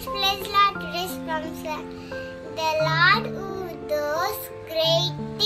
praise Lord. Today's promise, the Lord who does great things.